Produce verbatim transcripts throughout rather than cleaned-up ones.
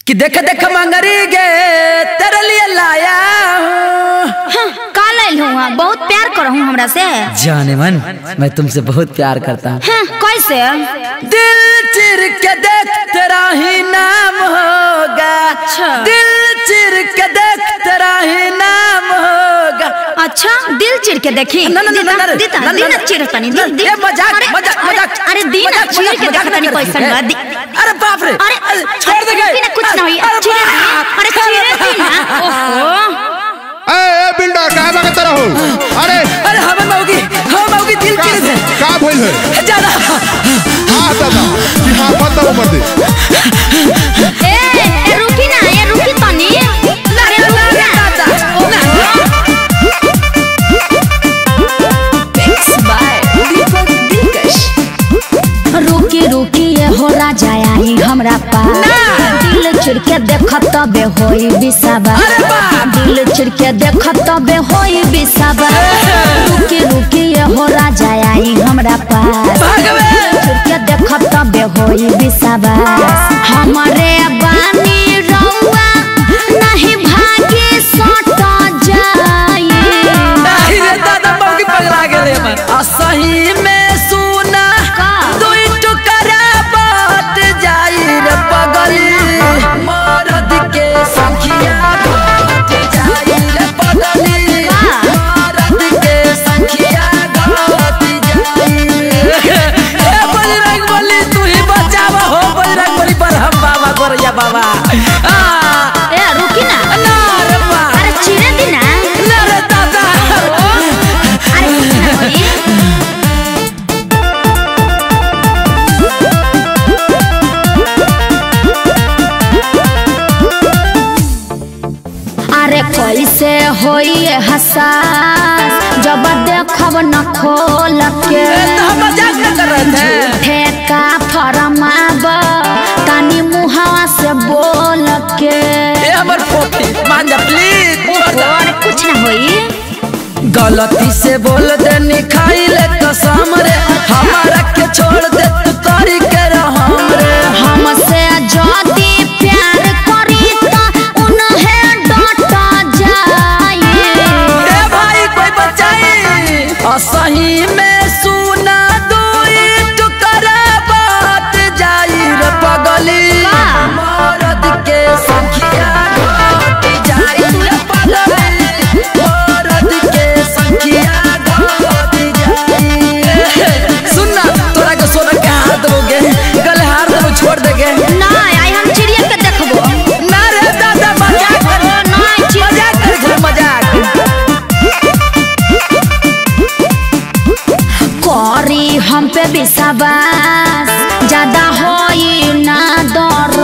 कि देख देख मंगरी गे तेरे लिए लाया हूँ। का लाइल हूँ? बहुत प्यार करो हूँ हमरा से। जाने मन मैं तुमसे बहुत प्यार करता हूँ। कैसे? दिल चिर के देख तेरा ही नाम होगा। अच्छा। दिल चिर के देख तेरा ही नाम होगा। अच्छा दिल चिर के देखी? ना ना ना ना ना दीता दीना चिर तनी दी दी। ये मजाक मजाक मजाक। अरे दीना चिर के देख तनी कैसन बा दी। अरे बाप रे। अरे छोड़ दे गए। कुछ ना होई। अरे चिरे दीना। ओहो। ए ए बिल्डर का भागत रहो? अरे अरे हम मौगी हम मौगी दिल चिर दे। का भइल है? ज्यादा हां दादा हां पता ऊपर दे। ए ए रुकी ना ये रुकी तनी। अरे रुकी ना दादा। मिक्स बाय दीपक दिलकश। रुकी रुकी ये हो राजा आई हमरा पास। दिल चिर के देखत तबे होई बिसाबा। दिल चिर के देखत तबे होई बिसाबा। रुकी रुकी ये हो राजा आई हमरा पास। दिल चिर के देखत तबे होई बिसाबा। हमरे बानी रउआ नहीं भागे सट जाई। नहीं रे दादा मौगी पगला गेले मन। असही में सुना दुई टुकड़ा बात जाई रे पगली। मरद के संखिया घट जाई रे पगली। मरद के संखिया घट जाई। ए बजरंग बली तू ही बचावा हो। बजरंग बली पर हम बाबा गोरैया बाबा। ए रुकी ना। ना रे बा। अरे चिरे दी ना। ना रे दादा। अरे कुछ ना होई। अरे कैसे होई हसास जब देखब न खोल के। तो हम मजाक न कर रहे थे। ठेका फरमाब तनी मुहावा से बोल के। ए हमर पोपी मान जा प्लीज। और कुछ ना होई। गलती से बोल दे निखाई ले कसम रे। हमारा के छोड़ दे तू करी के रहम रे। हमसे जदी प्यार करी तो उन्हें डट जाई। ए भाई कोई बचाई। असही में सुना दुई टुकड़ा बात जाई रे पगली। मरद के संखिया घट जाई रे पगली। मरद के संखिया घट जाई। सुनना तोरा के सोना के हार दोगे गले हार देबो छोड़ देगे। ना आई हम चिड़िया के देखबो। ना रे दादा मजाक कर। ना मजाक कर छे मजाक। करी हम पे विश्वास ज्यादा होई ना डर।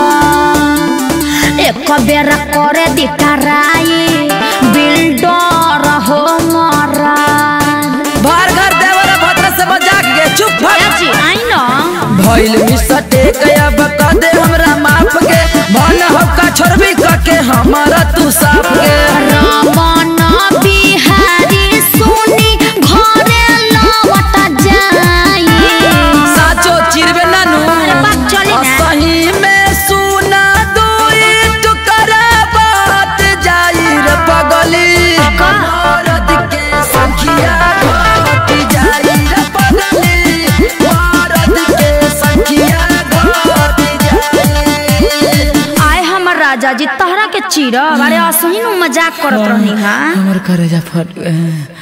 एक बेर करे दिखराई बिल्डर हो मरा। भार घर देवर भद्र से मजाक गे चुप जी आई ना। भइल मिसटे गया बता दे हमरा माफ के। मन हक्का छोड़बी के हमारा तू साफ के। रमन बिहारी सुनी घरे लौट जाई। साचो चिरबे नानू। बात चली ना। सही में सुना दुई टुकड़ा बात जाई रे पगली। मरद के संखिया घट जाई रे पगली। मरद के संखिया घट जाई। आए हमर राजा जी तहरा के चीरा। अरे असही नु मजाक करत रहनी हां। हमर करेजा फट गए।